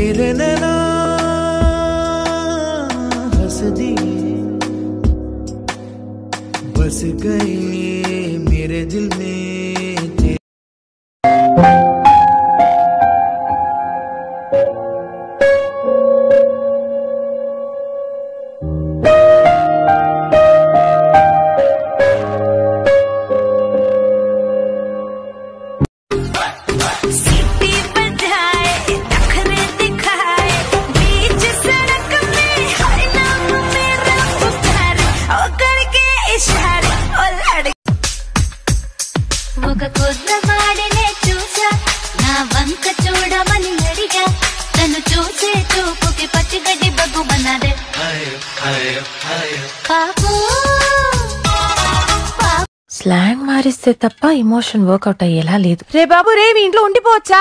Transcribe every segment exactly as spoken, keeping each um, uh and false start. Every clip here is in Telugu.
तेरे नैना हंस दिए बस गए मेरे दिल में ఒక కుర్రవాడినే చూసా నా వంక చూడమని అడిగా తను చూసే చూపుకి పచ్చిగడ్డి బగ్గుమన్నదే స్లాంగ్ మారిస్తే తప్ప ఎమోషన్ వర్కౌట్ అయ్యేలా లేదు. రే బాబు రే మీ ఇంట్లో ఉండిపోవచ్చా?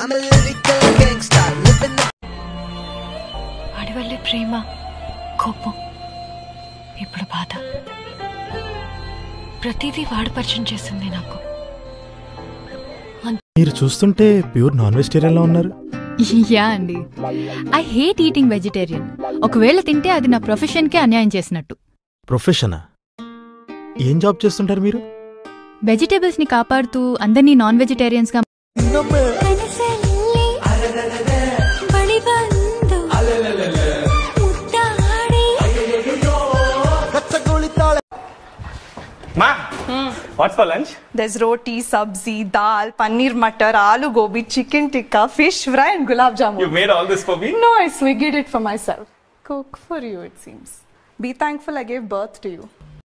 వాడి వల్లే ప్రేమ కోపం ఇప్పుడు బాధ ప్రతిదీ వాడు పరిచయం చేసింది నాకు. మీరు చూస్తుంటే ప్యూర్ నాన్ వెజిటేరియన్ లా ఉన్నారు. యా అండి, ఐ హేట్ ఈటింగ్ వెజిటేరియన్. ఒకవేళ తింటే అది నా ప్రొఫెషన్ కే అన్యాయం చేసినట్టు. ప్రొఫెషనా? ఏం జాబ్ చేస్తుంటారు మీరు? వెజిటేబుల్స్ ని కాపాడుతూ అందరినీ నాన్ వెజిటేరియన్స్ గా Ma, hmm. what's for lunch? There's roti, sabzi, dal, paneer matar, aloo gobi, chicken tikka, fish fry and gulab jamun. You made all this for me? No, I swiggied it for myself. Cook for you, it seems. Be thankful I gave birth to you.